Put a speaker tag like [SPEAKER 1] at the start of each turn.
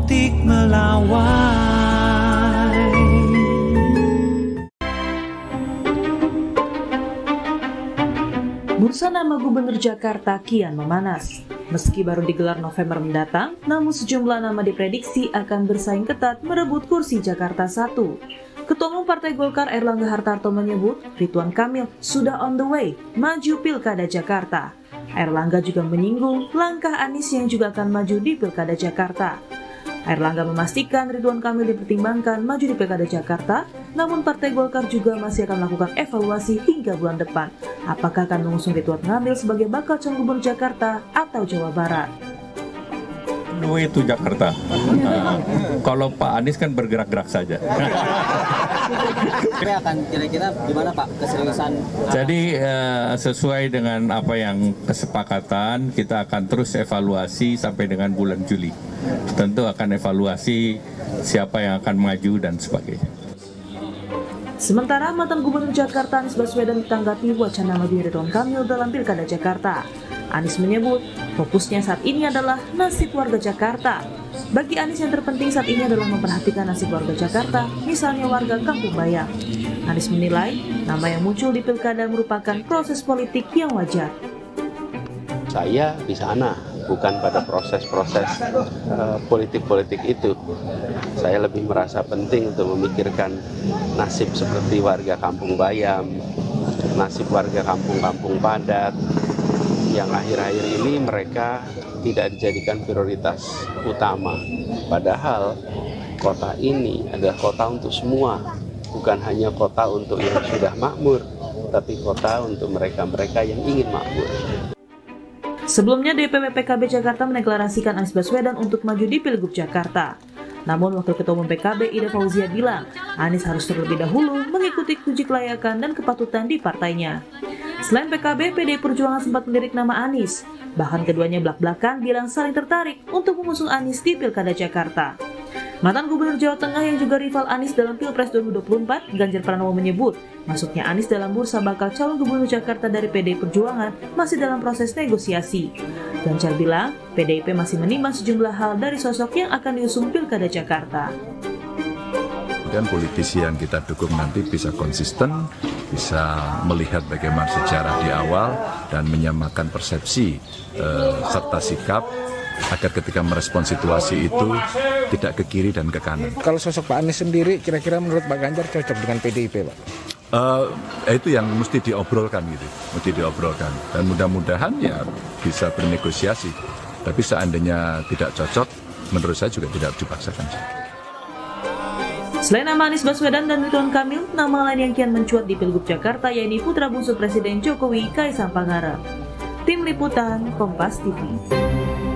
[SPEAKER 1] politik melawai.
[SPEAKER 2] Bursa nama Gubernur Jakarta kian memanas. Meski baru digelar November mendatang, namun sejumlah nama diprediksi akan bersaing ketat merebut kursi Jakarta 1. Ketua Umum Partai Golkar Airlangga Hartarto menyebut Ridwan Kamil sudah on the way maju Pilkada Jakarta. Airlangga juga menyinggung langkah Anies yang juga akan maju di Pilkada Jakarta. Airlangga memastikan Ridwan Kamil dipertimbangkan maju di Pilkada Jakarta, namun Partai Golkar juga masih akan melakukan evaluasi hingga bulan depan. Apakah akan mengusung Ridwan Kamil sebagai bakal calon gubernur Jakarta atau Jawa Barat?
[SPEAKER 3] Itu Jakarta. Kalau Pak Anies kan bergerak-gerak saja.
[SPEAKER 4] Akan kira-kira gimana Pak keseriusan?
[SPEAKER 3] Jadi sesuai dengan apa yang kesepakatan, kita akan terus evaluasi sampai dengan bulan Juli. Tentu akan evaluasi siapa yang akan maju dan sebagainya.
[SPEAKER 2] Sementara mantan Gubernur Jakarta Anies Baswedan ditanggapi wacana maju Ridwan Kamil dalam Pilkada Jakarta. Anies menyebut fokusnya saat ini adalah nasib warga Jakarta. Bagi Anies yang terpenting saat ini adalah memperhatikan nasib warga Jakarta, misalnya warga Kampung Bayam. Anies menilai nama yang muncul di Pilkada merupakan proses politik yang wajar.
[SPEAKER 5] Saya di sana, bukan pada proses-proses politik-politik itu. Saya lebih merasa penting untuk memikirkan nasib seperti warga Kampung Bayam, nasib warga kampung-kampung padat, yang akhir-akhir ini mereka tidak dijadikan prioritas utama. Padahal kota ini adalah kota untuk semua, bukan hanya kota untuk yang sudah makmur, tapi kota untuk mereka-mereka yang ingin makmur.
[SPEAKER 2] Sebelumnya DPP PKB Jakarta mendeklarasikan Anies Baswedan untuk maju di Pilgub Jakarta. Namun Wakil Ketua Umum PKB Ida Fauzia bilang Anies harus terlebih dahulu mengikuti uji kelayakan dan kepatutan di partainya. Selain PKB, PDI Perjuangan sempat melirik nama Anies. Bahkan keduanya belak-belakan bilang saling tertarik untuk mengusung Anies di Pilkada Jakarta. Mantan Gubernur Jawa Tengah yang juga rival Anies dalam Pilpres 2024, Ganjar Pranowo menyebut masuknya Anies dalam bursa bakal calon Gubernur Jakarta dari PDI Perjuangan masih dalam proses negosiasi. Ganjar bilang PDIP masih menimbang sejumlah hal dari sosok yang akan diusung Pilkada Jakarta.
[SPEAKER 6] Dan politisi yang kita dukung nanti bisa konsisten, bisa melihat bagaimana sejarah di awal dan menyamakan persepsi serta sikap agar ketika merespon situasi itu tidak ke kiri dan ke kanan.
[SPEAKER 7] Kalau sosok Pak Anies sendiri, kira-kira menurut Pak Ganjar cocok dengan PDIP, Pak?
[SPEAKER 6] Itu yang mesti diobrolkan gitu, mesti diobrolkan. Dan mudah-mudahan ya bisa bernegosiasi. Tapi seandainya tidak cocok, menurut saya juga tidak dipaksakan.
[SPEAKER 2] Selain nama Anies Baswedan dan Ridwan Kamil, nama lain yang kian mencuat di Pilgub Jakarta yaitu putra bungsu Presiden Jokowi, Kaisang Pangarep. Tim Liputan, Kompas TV.